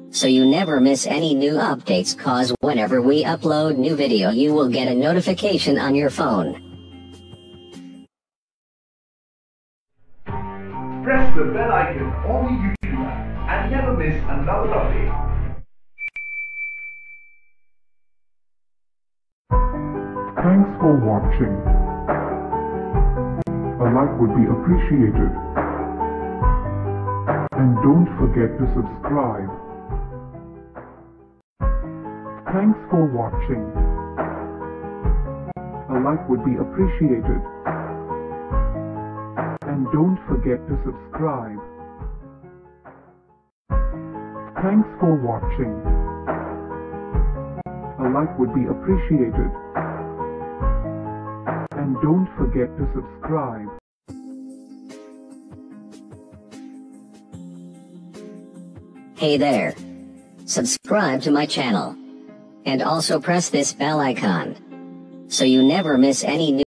so you never miss any new updates, cause whenever we upload new video you will get a notification on your phone. Press the bell icon on the YouTube app and never miss another update. Thanks for watching. A like would be appreciated. And don't forget to subscribe. Thanks for watching. A like would be appreciated. And don't forget to subscribe. Thanks for watching. A like would be appreciated. And don't forget to subscribe. Hey there! Subscribe to my channel. And also press this bell icon, so you never miss any new